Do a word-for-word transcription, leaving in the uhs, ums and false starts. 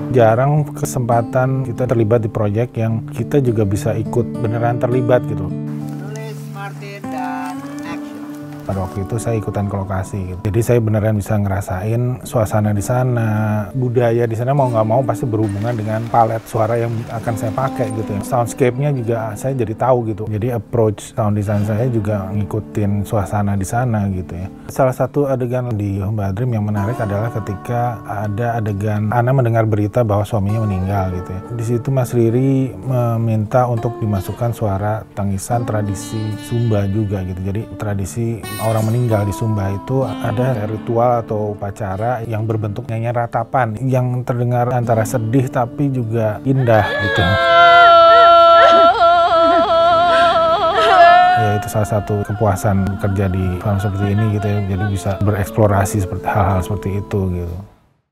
Jarang kesempatan kita terlibat di proyek yang kita juga bisa ikut beneran terlibat gitu. Menulis, Martin, dan action. Pada waktu itu saya ikutan ke lokasi gitu. Jadi saya beneran bisa ngerasain suasana di sana, budaya di sana mau nggak mau pasti berhubungan dengan palet suara yang akan saya pakai gitu ya. Soundscape-nya juga saya jadi tahu gitu. Jadi approach sound design saya juga ngikutin suasana di sana gitu ya. Salah satu adegan di Humba Dream yang menarik adalah ketika ada adegan Ana mendengar berita bahwa suaminya meninggal gitu ya. Di situ Mas Riri meminta untuk dimasukkan suara tangisan tradisi Sumba juga gitu. Jadi tradisi orang meninggal di Sumba itu ada ritual atau upacara yang berbentuk nyanyian ratapan yang terdengar antara sedih tapi juga indah gitu. Ya itu salah satu kepuasan kerja di film seperti ini gitu ya, jadi bisa bereksplorasi seperti hal-hal seperti itu gitu.